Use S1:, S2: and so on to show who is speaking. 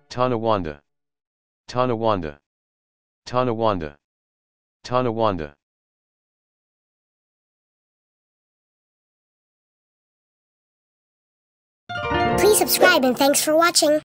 S1: Tonawanda, Tonawanda, Tonawanda, Tonawanda.
S2: Please subscribe and thanks for watching.